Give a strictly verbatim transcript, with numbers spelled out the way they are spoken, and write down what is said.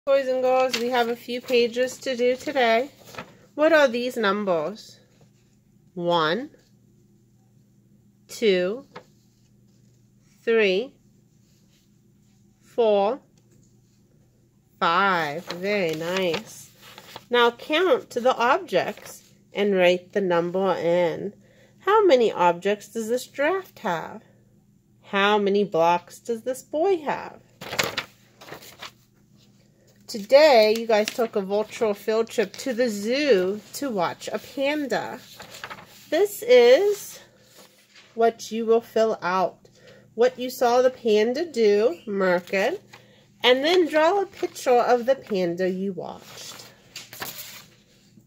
Boys and girls, we have a few pages to do today. What are these numbers? One, two, three, four, five. Very nice. Now count to the objects and write the number in. How many objects does this giraffe have? How many blocks does this boy have? Today, you guys took a virtual field trip to the zoo to watch a panda. This is what you will fill out. What you saw the panda do, mark it, and then draw a picture of the panda you watched.